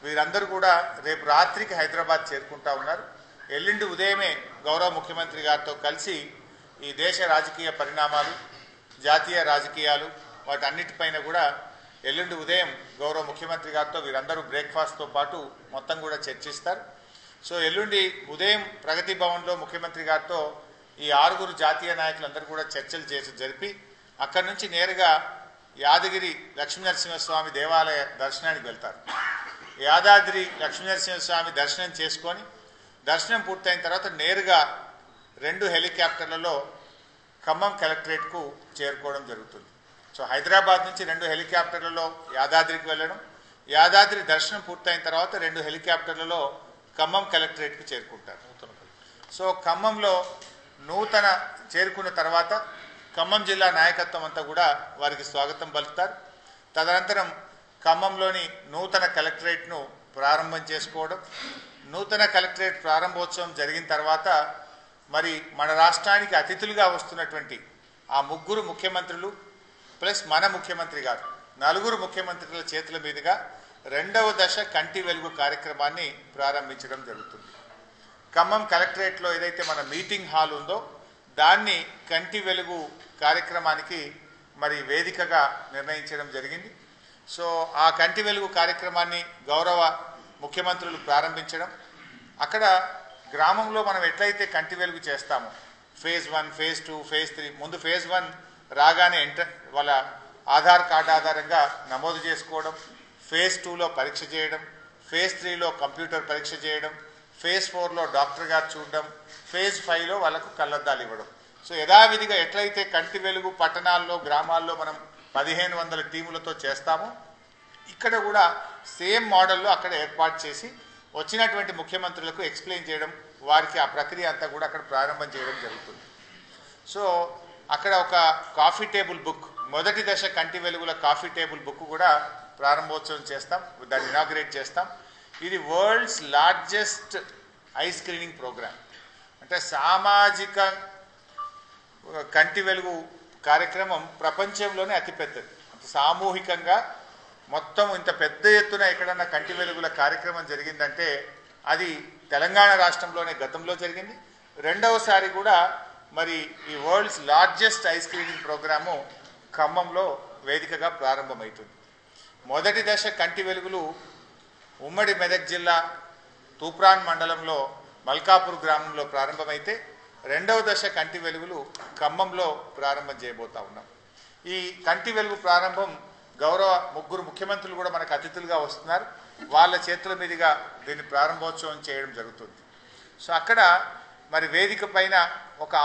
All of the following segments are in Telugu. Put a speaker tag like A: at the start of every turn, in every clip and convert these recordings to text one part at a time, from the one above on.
A: వీరందరూ కూడా రేపు రాత్రికి హైదరాబాద్ చేరుకుంటా ఉన్నారు. ఎల్లుండి ఉదయమే గౌరవ ముఖ్యమంత్రి గారితో కలిసి ఈ దేశ రాజకీయ పరిణామాలు, జాతీయ రాజకీయాలు వాటన్నిటిపైన కూడా ఎల్లుండి ఉదయం గౌరవ ముఖ్యమంత్రి గారితో వీరందరూ బ్రేక్ఫాస్ట్తో పాటు మొత్తం కూడా చర్చిస్తారు. సో ఎల్లుండి ఉదయం ప్రగతి భవన్లో ముఖ్యమంత్రి గారితో ఈ 6 జాతీయ నాయకులందరూ కూడా చర్చలు జరిపి అక్కడి నుంచి నేరుగా యాదగిరి లక్ష్మీనరసింహస్వామి దేవాలయ దర్శనానికి వెళ్తారు. యాదాద్రి లక్ష్మీనరసింహస్వామి దర్శనం చేసుకొని దర్శనం పూర్తయిన తర్వాత నేరుగా 2 హెలికాప్టర్లలో ఖమ్మం కలెక్టరేట్కు చేరుకోవడం జరుగుతుంది. సో హైదరాబాద్ నుంచి 2 హెలికాప్టర్లలో యాదాద్రికి వెళ్ళడం, యాదాద్రి దర్శనం పూర్తయిన తర్వాత 2 హెలికాప్టర్లలో ఖమ్మం కలెక్టరేట్కు చేరుకుంటారు. సో ఖమ్మంలో నూతన చేరుకున్న తర్వాత ఖమ్మం జిల్లా నాయకత్వం అంతా కూడా వారికి స్వాగతం పలుకుతారు. తదనంతరం ఖమ్మంలోని నూతన కలెక్టరేట్ను ప్రారంభం చేసుకోవడం, నూతన కలెక్టరేట్ ప్రారంభోత్సవం జరిగిన తర్వాత మరి మన రాష్ట్రానికి అతిథులుగా వస్తున్నటువంటి ఆ 3 ముఖ్యమంత్రులు ప్లస్ మన ముఖ్యమంత్రి గారు 4 ముఖ్యమంత్రుల చేతుల మీదుగా 2వ దశ కంటి వెలుగు కార్యక్రమాన్ని ప్రారంభించడం జరుగుతుంది. ఖమ్మం కలెక్టరేట్లో ఏదైతే మన మీటింగ్ హాల్ ఉందో దాన్ని కంటి వెలుగు కార్యక్రమానికి మరి వేదికగా నిర్ణయించడం జరిగింది. సో ఆ కంటి వెలుగు కార్యక్రమాన్ని గౌరవ ముఖ్యమంత్రులు ప్రారంభించడం, అక్కడ గ్రామంలో మనం ఎట్లయితే కంటి వెలుగు చేస్తామో ఫేజ్ 1, ఫేజ్ 2, ఫేజ్ 3, ముందు ఫేజ్ 1 రాగానే వాళ్ళ ఆధార్ కార్డు ఆధారంగా నమోదు చేసుకోవడం, ఫేజ్ 2లో పరీక్ష చేయడం, ఫేజ్ 3లో కంప్యూటర్ పరీక్ష చేయడం, ఫేజ్ 4లో డాక్టర్ గారు చూడడం, ఫేజ్ 5లో వాళ్ళకు కళ్ళద్దాలు ఇవ్వడం. సో యథావిధిగా ఎట్లయితే కంటి వెలుగు పట్టణాల్లో గ్రామాల్లో మనం 1500 టీములతో చేస్తామో ఇక్కడ కూడా సేమ్ మోడల్లో అక్కడ ఏర్పాటు చేసి వచ్చినటువంటి ముఖ్యమంత్రులకు ఎక్స్ప్లెయిన్ చేయడం, వారికి ఆ ప్రక్రియ అంతా కూడా అక్కడ ప్రారంభం చేయడం జరుగుతుంది. సో అక్కడ ఒక కాఫీ టేబుల్ బుక్, మొదటి దశ కంటి వెలుగుల కాఫీ టేబుల్ బుక్ కూడా ప్రారంభోత్సవం చేస్తాం, దాన్ని ఇనాగ్రేట్ చేస్తాం. ఇది world's largest eye screening program. అంటే సామాజిక కంటి వెలుగు కార్యక్రమం ప్రపంచంలోనే అతిపెద్దది. సామూహికంగా మొత్తం ఇంత పెద్ద ఎత్తున ఎక్కడన్నా కంటి వెలుగుల కార్యక్రమం జరిగిందంటే అది తెలంగాణ రాష్ట్రంలోనే గతంలో జరిగింది. రెండవసారి కూడా మరి ఈ world's largest eye screening program ఖమ్మంలో వేదికగా ప్రారంభమవుతుంది. మొదటి దశ కంటి వెలుగులు ఉమ్మడి మెదక్ జిల్లా తూప్రాన్ మండలంలో మల్కాపూర్ గ్రామంలో ప్రారంభమైతే రెండవ దశ కంటి వెలుగులు ఖమ్మంలో ప్రారంభం చేయబోతా ఉన్నాం. ఈ కంటి వెలుగు ప్రారంభం గౌరవ 3 ముఖ్యమంత్రులు కూడా మనకు అతిథులుగా వస్తున్నారు, వాళ్ళ చేతుల మీదుగా దీన్ని ప్రారంభోత్సవం చేయడం జరుగుతుంది. సో అక్కడ మరి వేదిక పైన ఒక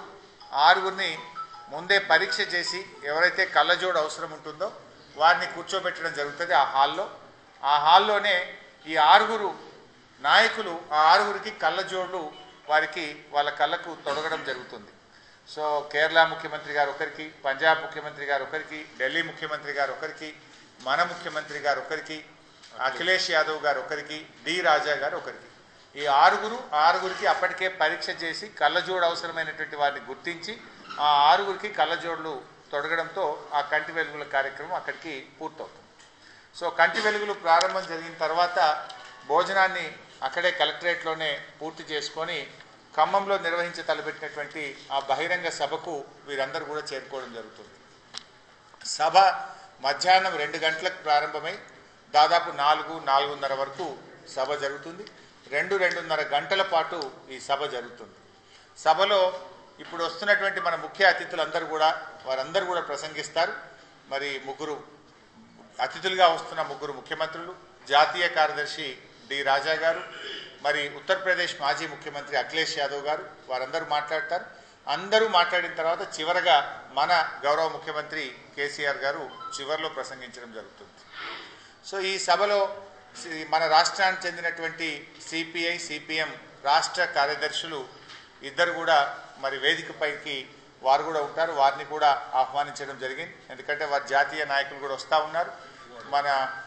A: 6గురిని ముందే పరీక్ష చేసి ఎవరైతే కళ్ళజోడు అవసరం ఉంటుందో వారిని కూర్చోబెట్టడం జరుగుతుంది ఆ హాల్లో. ఆ హాల్లోనే ఈ 6 నాయకులు ఆ 6కి కళ్ళజోడ్లు వారికి వాళ్ళ కళ్ళకు తొడగడం జరుగుతుంది. సో కేరళ ముఖ్యమంత్రి గారు ఒకరికి, పంజాబ్ ముఖ్యమంత్రి గారు ఒకరికి, ఢిల్లీ ముఖ్యమంత్రి గారు ఒకరికి, మన ముఖ్యమంత్రి గారు ఒకరికి, అఖిలేష్ యాదవ్ గారు ఒకరికి, డి రాజా గారు ఒకరికి. ఈ 6గురికి అప్పటికే పరీక్ష చేసి కళ్ళజోడు అవసరమైనటువంటి వారిని గుర్తించి ఆ 6గురికి కళ్ళజోడ్లు తొడగడంతో ఆ కంటి వెలుగుల కార్యక్రమం అక్కడికి పూర్తవుతుంది. సో కంటి వెలుగులు ప్రారంభం జరిగిన తర్వాత భోజనాన్ని అక్కడే కలెక్టరేట్లోనే పూర్తి చేసుకొని ఖమ్మంలో తలపెట్టినటువంటి ఆ బహిరంగ సభకు వీరందరూ కూడా చేరుకోవడం జరుగుతుంది. సభ మధ్యాహ్నం 2 గంటలకు ప్రారంభమై దాదాపు 4-4:30 వరకు సభ జరుగుతుంది. 2-2:30 గంటల పాటు ఈ సభ జరుగుతుంది. సభలో ఇప్పుడు వస్తున్నటువంటి మన ముఖ్య అతిథులందరూ కూడా వారందరూ కూడా ప్రసంగిస్తారు. మరి 3 అతిథులుగా వస్తున్న 3 ముఖ్యమంత్రులు, జాతీయ కార్యదర్శి డి రాజా గారు, మరి ఉత్తరప్రదేశ్ మాజీ ముఖ్యమంత్రి అఖిలేష్ యాదవ్ గారు, వారందరూ మాట్లాడతారు. అందరూ మాట్లాడిన తర్వాత చివరగా మన గౌరవ ముఖ్యమంత్రి కేసీఆర్ గారు చివరిలో ప్రసంగించడం జరుగుతుంది. సో ఈ సభలో మన రాష్ట్రానికి చెందినటువంటి సిపిఐ, సిపిఎం రాష్ట్ర కార్యదర్శులు ఇద్దరు కూడా మరి వేదికపైకి వారు కూడా ఉంటారు. వారిని కూడా ఆహ్వానించడం జరిగింది. ఎందుకంటే వారి జాతీయ నాయకులు కూడా వస్తూ ఉన్నారు. మన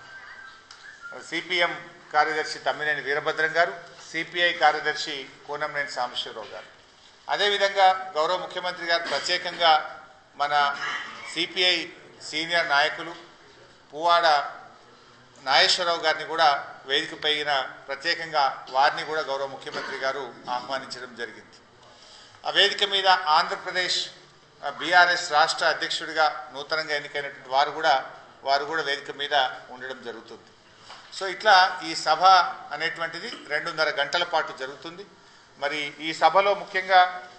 A: సిపిఎం కార్యదర్శి తమ్మినేని వీరభద్రం గారు, సిపిఐ కార్యదర్శి కోనంనేని సాంబశివరావు గారు. అదేవిధంగా గౌరవ ముఖ్యమంత్రి గారు ప్రత్యేకంగా మన సిపిఐ సీనియర్ నాయకులు పువ్వాడ నాగేశ్వరరావు గారిని కూడా వేదికపైన ప్రత్యేకంగా వారిని కూడా గౌరవ ముఖ్యమంత్రి గారు ఆహ్వానించడం జరిగింది. ఆ వేదిక మీద ఆంధ్రప్రదేశ్ బీఆర్ఎస్ రాష్ట్ర అధ్యక్షుడిగా నూతనంగా ఎన్నికైనటువంటి వారు కూడా వేదిక మీద ఉండడం జరుగుతుంది. సో ఇట్లా ఈ సభ అనేటువంటిది 2.5 గంటల పాటు జరుగుతుంది. మరి ఈ సభలో ముఖ్యంగా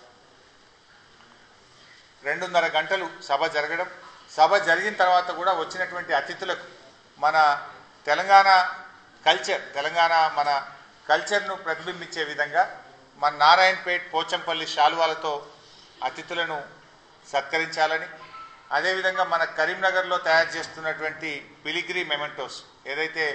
A: 2.5 గంటలు సభ జరగడం, సభ జరిగిన తర్వాత కూడా వచ్చినటువంటి అతిథులకు మన తెలంగాణ కల్చర్ను ప్రతిబింబించే విధంగా మన నారాయణపేట్ పోచంపల్లి శాలువాలతో అతిథులను సత్కరించాలని, అదేవిధంగా మన కరీంనగర్లో తయారు చేస్తున్నటువంటి పిలిగ్రీ మెమెంటోస్ ఏదైతే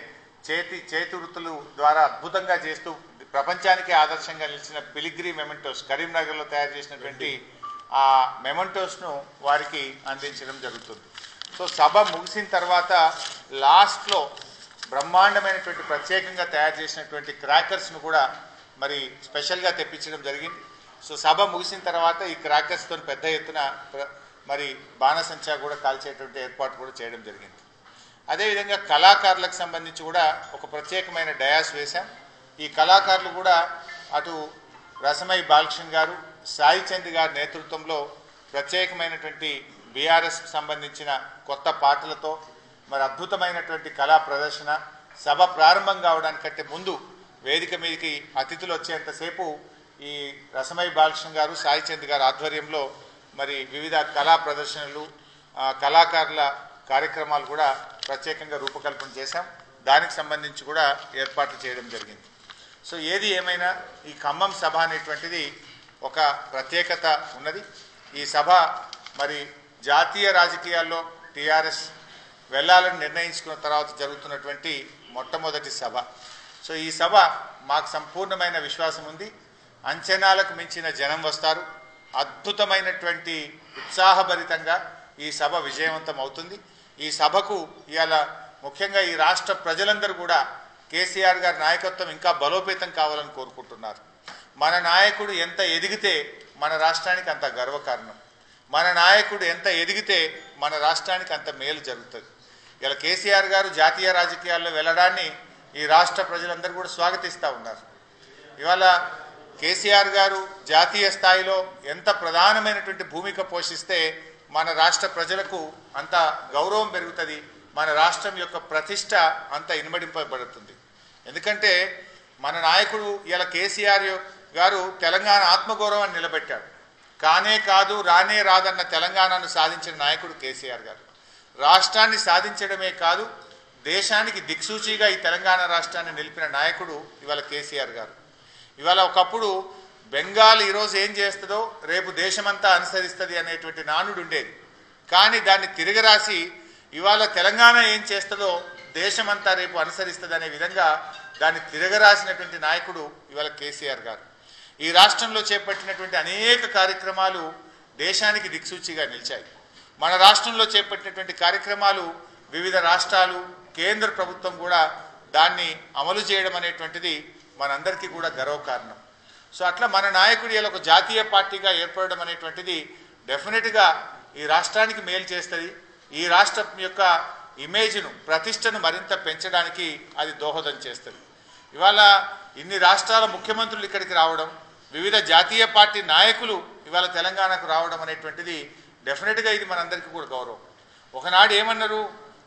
A: చేతి వృత్తులు ద్వారా అద్భుతంగా చేస్తూ ప్రపంచానికి ఆదర్శంగా నిలిచిన పిలిగ్రీ మెమెంటోస్ కరీంనగర్లో తయారు చేసినటువంటి ఆ మెమెంటోస్ను వారికి అందించడం జరుగుతుంది. సో సభ ముగిసిన తర్వాత లాస్ట్లో బ్రహ్మాండమైనటువంటి ప్రత్యేకంగా తయారు చేసినటువంటి క్రాకర్స్ను కూడా మరి స్పెషల్గా తెప్పించడం జరిగింది. సో సభ ముగిసిన తర్వాత ఈ క్రాకర్స్తో పెద్ద ఎత్తున మరి బాణసంచా కూడా కాల్చేటువంటి ఏర్పాటు కూడా చేయడం జరిగింది. అదేవిధంగా కళాకారులకు సంబంధించి కూడా ఒక ప్రత్యేకమైన డయాస్ వేశాం. ఈ కళాకారులు కూడా అటు రసమై బాలకృష్ణ గారు, సాయి చంద్ గారి నేతృత్వంలో ప్రత్యేకమైనటువంటి బీఆర్ఎస్కి సంబంధించిన కొత్త పాటలతో మరి అద్భుతమైనటువంటి కళా ప్రదర్శన, సభ ప్రారంభం కావడానికంటే ముందు వేదిక మీదకి అతిథులు వచ్చేంతసేపు ఈ రసమై బాలకృష్ణ గారు, సాయి చంద్ గారి ఆధ్వర్యంలో మరి వివిధ కళా ప్రదర్శనలు, కళాకారుల కార్యక్రమాలు కూడా ప్రత్యేకంగా రూపకల్పన చేశాం. దానికి సంబంధించి కూడా ఏర్పాట్లు చేయడం జరిగింది. సో ఏది ఏమైనా ఈ ఖమ్మం సభ అనేటువంటిది ఒక ప్రత్యేకత ఉన్నది. ఈ సభ మరి జాతీయ రాజకీయాల్లో టీఆర్ఎస్ వెళ్ళాలని నిర్ణయించుకున్న తర్వాత జరుగుతున్నటువంటి మొట్టమొదటి సభ. సో ఈ సభ మాకు సంపూర్ణమైన విశ్వాసం ఉంది. అంచనాలకు మించిన జనం వస్తారు. అద్భుతమైనటువంటి ఉత్సాహభరితంగా ఈ సభ విజయవంతం అవుతుంది. ఈ సభకు ఇవాళ ముఖ్యంగా ఈ రాష్ట్ర ప్రజలందరూ కూడా కేసీఆర్ గారి నాయకత్వం ఇంకా బలోపేతం కావాలని కోరుకుంటున్నారు. మన నాయకుడు ఎంత ఎదిగితే మన రాష్ట్రానికి అంత గర్వకారణం. మన నాయకుడు ఎంత ఎదిగితే మన రాష్ట్రానికి అంత మేలు జరుగుతుంది. ఇలా కేసీఆర్ గారు జాతీయ రాజకీయాల్లో వెళ్ళడాన్ని ఈ రాష్ట్ర ప్రజలందరూ కూడా స్వాగతిస్తూ ఉన్నారు. ఇవాళ కేసీఆర్ గారు జాతీయ స్థాయిలో ఎంత ప్రధానమైనటువంటి భూమిక పోషిస్తే మన రాష్ట్ర ప్రజలకు అంత గౌరవం పెరుగుతుంది, మన రాష్ట్రం యొక్క ప్రతిష్ట అంత ఇనుమడింపబడుతుంది. ఎందుకంటే మన నాయకుడు ఇలా కేసీఆర్ గారు తెలంగాణ ఆత్మగౌరవాన్ని నిలబెట్టాడు. కానే కాదు రానే రాదన్న తెలంగాణను సాధించిన నాయకుడు కేసీఆర్ గారు. రాష్ట్రాన్ని సాధించడమే కాదు దేశానికి దిక్సూచిగా ఈ తెలంగాణ రాష్ట్రాన్ని నిలిపిన నాయకుడు ఇవాళ కేసీఆర్ గారు. ఇవాళ ఒకప్పుడు బెంగాల్ ఈరోజు ఏం చేస్తుందో రేపు దేశమంతా అనుసరిస్తుంది అనేటువంటి నానుడు ఉండేది. కానీ దాన్ని తిరగరాసి ఇవాళ తెలంగాణ ఏం చేస్తుందో దేశమంతా రేపు అనుసరిస్తుంది అనే విధంగా దాన్ని తిరగరాసినటువంటి నాయకుడు ఇవాళ కేసీఆర్ గారు. ఈ రాష్ట్రంలో చేపట్టినటువంటి అనేక కార్యక్రమాలు దేశానికి దిక్సూచిగా నిలిచాయి. మన రాష్ట్రంలో చేపట్టినటువంటి కార్యక్రమాలు వివిధ రాష్ట్రాలు, కేంద్ర ప్రభుత్వం కూడా దాన్ని అమలు చేయడం అనేటువంటిది మనందరికీ కూడా గర్వకారణం. సో అట్లా మన నాయకుడు ఇలా ఒక జాతీయ పార్టీగా ఏర్పడడం అనేటువంటిది డెఫినెట్గా ఈ రాష్ట్రానికి మేలు చేస్తుంది. ఈ రాష్ట్రం యొక్క ఇమేజ్ను, ప్రతిష్టను మరింత పెంచడానికి అది దోహదం చేస్తుంది. ఇవాళ ఇన్ని రాష్ట్రాల ముఖ్యమంత్రులు ఇక్కడికి రావడం, వివిధ జాతీయ పార్టీ నాయకులు ఇవాళ తెలంగాణకు రావడం అనేటువంటిది డెఫినెట్గా ఇది మనందరికీ కూడా గౌరవం. ఒకనాడు ఏమన్నారు,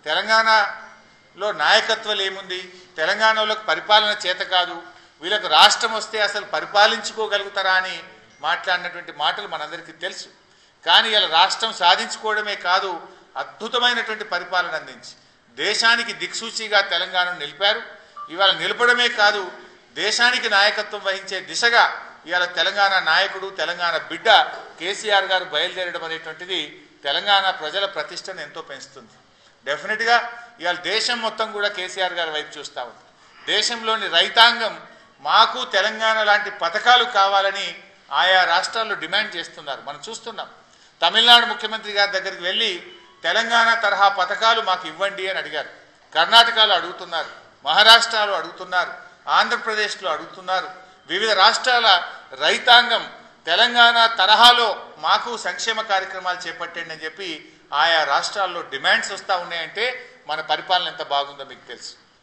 A: తెలంగాణలో నాయకత్వాలు ఏముంది, తెలంగాణలోకి పరిపాలన చేత కాదు, వీళ్ళకు రాష్ట్రం వస్తే అసలు పరిపాలించుకోగలుగుతారా అని మాట్లాడినటువంటి మాటలు మనందరికీ తెలుసు. కానీ ఇలా రాష్ట్రం సాధించుకోవడమే కాదు, అద్భుతమైనటువంటి పరిపాలన అందించి దేశానికి దిక్సూచిగా తెలంగాణను నిలిపారు. ఇవాళ నిలపడమే కాదు, దేశానికి నాయకత్వం వహించే దిశగా ఇవాళ తెలంగాణ నాయకుడు, తెలంగాణ బిడ్డ కేసీఆర్ గారు బయలుదేరడం అనేటువంటిది తెలంగాణ ప్రజల ప్రతిష్టను ఎంతో పెంచుతుంది. డెఫినెట్గా ఇవాళ దేశం మొత్తం కూడా కేసీఆర్ గారి వైపు చూస్తూ ఉంది. దేశంలోని రైతాంగం మాకు తెలంగాణ లాంటి పథకాలు కావాలని ఆయా రాష్ట్రాల్లో డిమాండ్ చేస్తున్నారు. మనం చూస్తున్నాం. తమిళనాడు ముఖ్యమంత్రి గారి దగ్గరికి వెళ్ళి తెలంగాణ తరహా పథకాలు మాకు ఇవ్వండి అని అడిగారు. కర్ణాటకలో అడుగుతున్నారు, మహారాష్ట్రలో అడుగుతున్నారు, ఆంధ్రప్రదేశ్లో అడుగుతున్నారు. వివిధ రాష్ట్రాల రైతాంగం తెలంగాణ తరహాలో మాకు సంక్షేమ కార్యక్రమాలు చేపట్టండి అని చెప్పి ఆయా రాష్ట్రాల్లో డిమాండ్స్ వస్తూ ఉన్నాయంటే మన పరిపాలన ఎంత బాగుందో మీకు తెలుసు.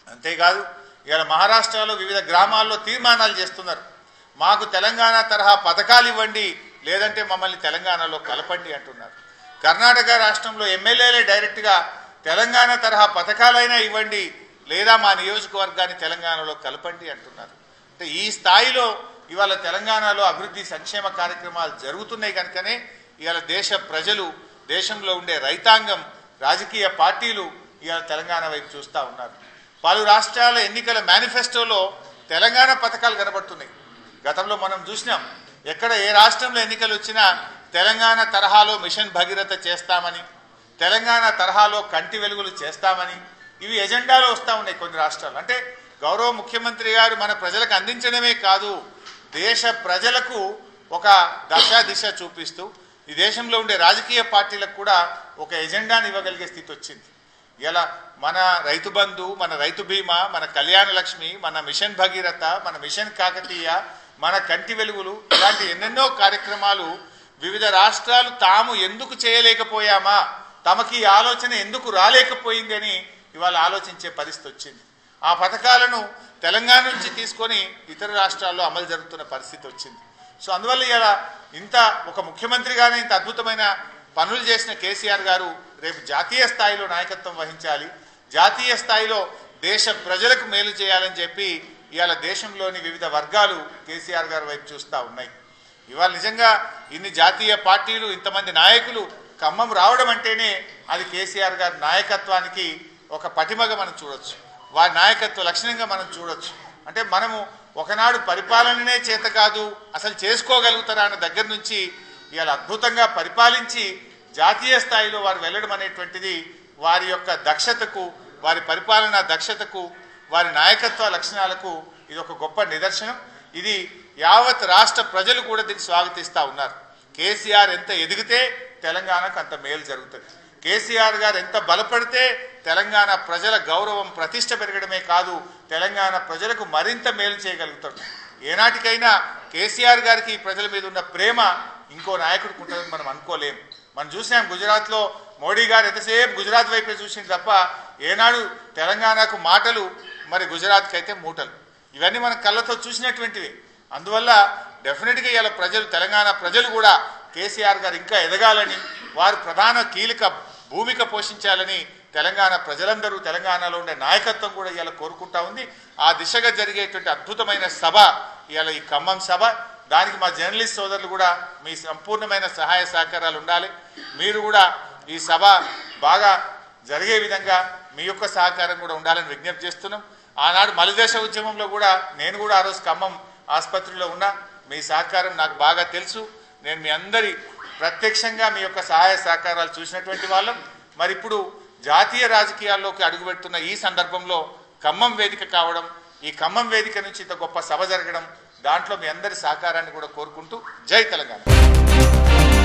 A: అంతేకాదు ఇవాళ మహారాష్ట్రలో వివిధ గ్రామాల్లో తీర్మానాలు చేస్తున్నారు. మాకు తెలంగాణ తరహా పథకాలు ఇవ్వండి, లేదంటే మమ్మల్ని తెలంగాణలో కలపండి అంటున్నారు. కర్ణాటక రాష్ట్రంలో ఎమ్మెల్యేలే డైరెక్ట్గా తెలంగాణ తరహా పథకాలైనా ఇవ్వండి, లేదా మా నియోజకవర్గాన్ని తెలంగాణలో కలపండి అంటున్నారు. అంటే ఈ స్థాయిలో ఇవాళ తెలంగాణలో అభివృద్ధి సంక్షేమ కార్యక్రమాలు జరుగుతున్నాయి కనుకనే ఇవాళ దేశ ప్రజలు, దేశంలో ఉండే రైతాంగం, రాజకీయ పార్టీలు ఇవాళ తెలంగాణ వైపు చూస్తూ ఉన్నారు. పలు రాష్ట్రాల ఎన్నికల మేనిఫెస్టోలో తెలంగాణ పథకాలు కనబడుతున్నాయి. గతంలో మనం చూసినాం, ఎక్కడ ఏ రాష్ట్రంలో ఎన్నికలు వచ్చినా తెలంగాణ తరహాలో మిషన్ భగీరథ చేస్తామని, తెలంగాణ తరహాలో కంటి వెలుగులు చేస్తామని ఇవి ఎజెండాలో వస్తూ ఉన్నాయి కొన్ని రాష్ట్రాలు. అంటే గౌరవ ముఖ్యమంత్రి గారు మన ప్రజలకు అందించడమే కాదు, దేశ ప్రజలకు ఒక దిశ చూపిస్తూ ఈ దేశంలో ఉండే రాజకీయ పార్టీలకు కూడా ఒక ఎజెండాని ఇవ్వగలిగే స్థితి వచ్చింది. ఇలా మన రైతు బంధు, మన రైతు బీమా, మన కళ్యాణ లక్ష్మి, మన మిషన్ భగీరథ, మన మిషన్ కాకతీయ, మన కంటి వెలుగులు, ఇలాంటి ఎన్నెన్నో కార్యక్రమాలు వివిధ రాష్ట్రాలు తాము ఎందుకు చేయలేకపోయామా, తమకి ఆలోచన ఎందుకు రాలేకపోయిందని ఇవాళ ఆలోచించే పరిస్థితి వచ్చింది. ఆ పథకాలను తెలంగాణ నుంచి తీసుకొని ఇతర రాష్ట్రాల్లో అమలు జరుగుతున్న పరిస్థితి వచ్చింది. సో అందువల్ల ఇలా ఇంత ఒక ముఖ్యమంత్రిగానే ఇంత అద్భుతమైన పనులు చేసిన కేసీఆర్ గారు రేపు జాతీయ స్థాయిలో నాయకత్వం వహించాలి, జాతీయ స్థాయిలో దేశ ప్రజలకు మేలు చేయాలని చెప్పి ఇవాళ దేశంలోని వివిధ వర్గాలు కేసీఆర్ గారి వైపు చూస్తూ ఉన్నాయి. ఇవాళ నిజంగా ఇన్ని జాతీయ పార్టీలు, ఇంతమంది నాయకులు ఖమ్మం రావడం అంటేనే అది కేసీఆర్ గారి నాయకత్వానికి ఒక పటిమగా మనం చూడొచ్చు, వారి నాయకత్వ లక్షణంగా మనం చూడొచ్చు. అంటే మనము ఒకనాడు పరిపాలననే చేత కాదు అసలు చేసుకోగలుగుతారా అన్న దగ్గర నుంచి ఇవాళ అద్భుతంగా పరిపాలించి జాతీయ స్థాయిలో వారు వెళ్ళడం అనేటువంటిది వారి యొక్క దక్షతకు, వారి పరిపాలనా దక్షతకు, వారి నాయకత్వ లక్షణాలకు ఇది ఒక గొప్ప నిదర్శనం. ఇది యావత్ రాష్ట్ర ప్రజలు కూడా దీన్ని స్వాగతిస్తూ ఉన్నారు. కేసీఆర్ ఎంత ఎదిగితే తెలంగాణకు అంత మేలు జరుగుతుంది. కేసీఆర్ గారు ఎంత బలపడితే తెలంగాణ ప్రజల గౌరవం, ప్రతిష్ట పెరగడమే కాదు, తెలంగాణ ప్రజలకు మరింత మేలు చేయగలుగుతాడు. ఏనాటికైనా కేసీఆర్ గారికి ప్రజల మీద ఉన్న ప్రేమ ఇంకో నాయకుడికి ఉంటుందని మనం అనుకోలేము. మనం చూసాం గుజరాత్లో మోడీ గారు ఎంతసేపు గుజరాత్ వైపే చూసింది తప్ప ఏనాడు తెలంగాణకు మాటలు, మరి గుజరాత్కి అయితే మూటలు. ఇవన్నీ మన కళ్ళతో చూసినటువంటివి. అందువల్ల డెఫినెట్గా ఇలా ప్రజలు, తెలంగాణ ప్రజలు కూడా కేసీఆర్ గారు ఇంకా ఎదగాలని, వారు ప్రధాన కీలక భూమిక పోషించాలని తెలంగాణ ప్రజలందరూ, తెలంగాణలో ఉండే నాయకత్వం కూడా ఇలా కోరుకుంటా ఉంది. ఆ దిశగా జరిగేటువంటి అద్భుతమైన సభ ఇవాళ ఈ ఖమ్మం సభ. దానికి మా జర్నలిస్ట్ సోదరులు కూడా మీ సంపూర్ణమైన సహాయ సహకారాలు ఉండాలి. మీరు కూడా ఈ సభ బాగా జరిగే విధంగా మీ యొక్క సహకారం కూడా ఉండాలని విజ్ఞప్తి చేస్తున్నాం. ఆనాడు మలిదేశ ఉద్యమంలో కూడా నేను కూడా ఆ రోజు ఖమ్మం ఆసుపత్రిలో ఉన్నా. మీ సహకారం నాకు బాగా తెలుసు. నేను మీ అందరి ప్రత్యక్షంగా మీ యొక్క సహాయ సహకారాలు చూసినటువంటి వాళ్ళం. మరి ఇప్పుడు జాతీయ రాజకీయాల్లోకి అడుగుపెడుతున్న ఈ సందర్భంలో ఖమ్మం వేదిక కావడం, ఈ ఖమ్మం వేదిక నుంచి ఇంత గొప్ప సభ జరగడం, దాంట్లో మీ అందరి సహకారాన్ని కూడా కోరుకుంటూ జై తెలంగాణ.